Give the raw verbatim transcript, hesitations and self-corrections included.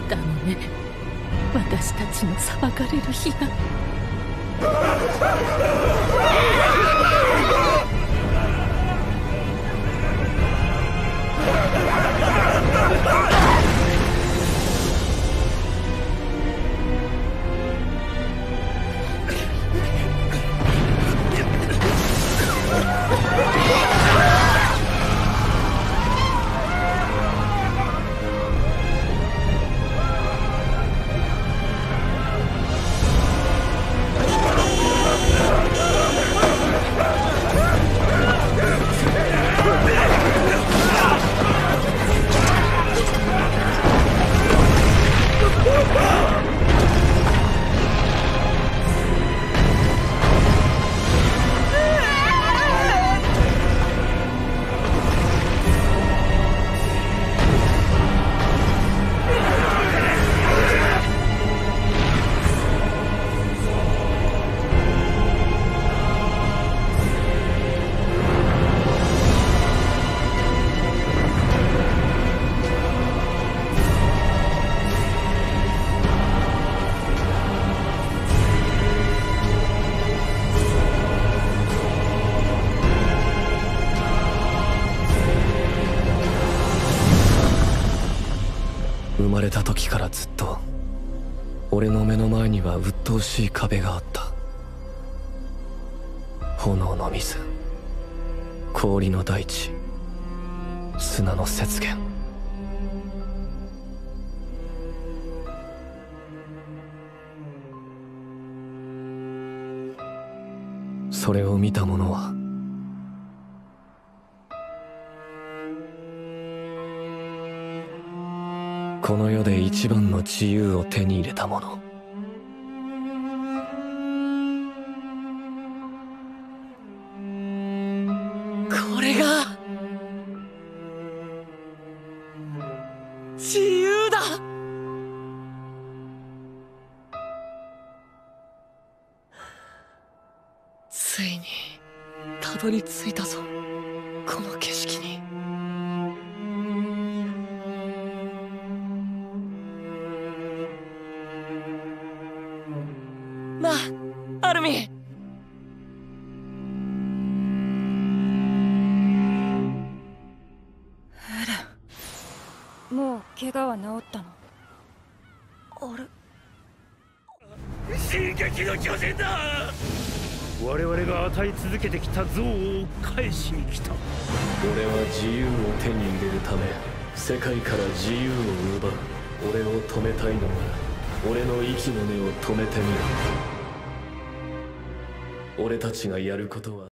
だのね、私たちの裁かれる日が。 生まれた時からずっと俺の目の前には鬱陶しい壁があった。炎の水、氷の大地、砂の雪原。それを見た者はこの世で一番の自由を手に入れた者。 これが自由だ。ついにたどり着いたぞ、この景色に。なあ、アルミン。 エレン、もう怪我は治ったの？ あれ、 進撃の巨人だ。我々が与え続けてきた憎悪を返しに来た。 俺は自由を手に入れるため世界から自由を奪う。俺を止めたいのなら俺の息の根を止めてみろ。俺たちがやることは